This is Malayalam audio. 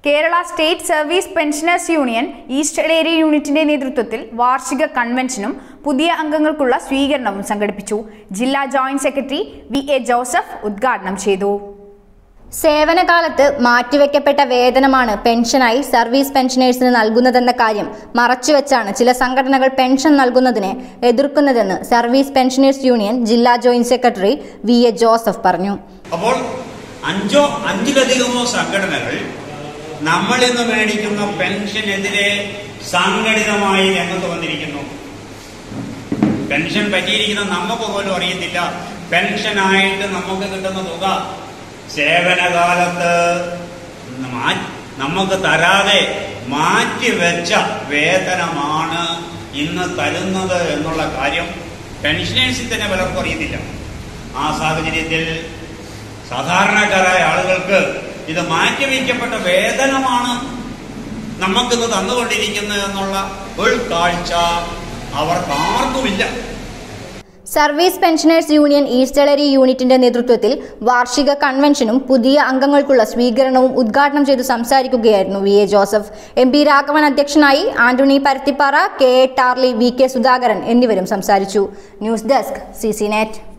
Kerala state service pensioners union east area യൂണിറ്റിന്റെ നേതൃത്വത്തിൽ വാർഷിക കൺവെൻഷനും പുതിയ അംഗങ്ങൾക്കുള്ള സ്വീകരണവും സംഘടിപ്പിച്ചു. ജില്ലാ ജോയിന്റ് സെക്രട്ടറി വി.എ. ജോസഫ് ഉദ്ഘാടനം ചെയ്തു. സേവനകാലത്ത് മാറ്റിവെക്കപ്പെട്ട വേതനമാണ് പെൻഷനായി സർവീസ് പെൻഷനേഴ്സിന് നൽകുന്നതെന്ന കാര്യം മറച്ചുവെച്ചാണ് ചില സംഘടനകൾ പെൻഷൻ നൽകുന്നതിനെ എതിർക്കുന്നതെന്ന് സർവീസ് പെൻഷനേഴ്സ് യൂണിയൻ ജില്ലാ ജോയിന്റ് സെക്രട്ടറി വി.എ. ജോസഫ് പറഞ്ഞു. അപ്പോൾ അഞ്ചിലധികമോ സംഘടനകൾ നമ്മൾ ഇന്ന് മേടിക്കുന്ന പെൻഷനെതിരെ സംഘടിതമായി രംഗത്ത് വന്നിരിക്കുന്നു. പെൻഷൻ പറ്റിയിരിക്കുന്ന നമുക്ക് പോലും അറിയത്തില്ല. പെൻഷനായിട്ട് നമുക്ക് കിട്ടുന്ന തുക സേവനകാലത്ത് നമുക്ക് തരാതെ മാറ്റിവെച്ച വേതനമാണ് ഇന്ന് തരുന്നത് എന്നുള്ള കാര്യം പെൻഷനേഴ്സിൽ തന്നെ പലർക്കും അറിയത്തില്ല. ആ സാഹചര്യത്തിൽ സാധാരണക്കാരായ ആളുകൾക്ക് ഇത് മാറ്റിവെക്കപ്പെട്ട വേതനമാണ് നമുക്കിന്ന് തന്നുകൊണ്ടിരിക്കുന്നത് എന്നുള്ള ഉൾക്കാഴ്ച അവർക്കാർക്കുമില്ല. Service pensioners union east area യൂണിറ്റിന്റെ നേതൃത്വത്തിൽ വാർഷിക കൺവെൻഷനും പുതിയ അംഗങ്ങൾക്കുള്ള സ്വീകരണവും ഉദ്ഘാടനം ചെയ്തു സംസാരിക്കുകയായിരുന്നു വി.എ. ജോസഫ്. എം.പി. രാഘവൻ അധ്യക്ഷനായി. Antony Paruthippara, K A. Tarli, V K. Sudhakaran എന്നിവരും സംസാരിച്ചു. News desk CC Net.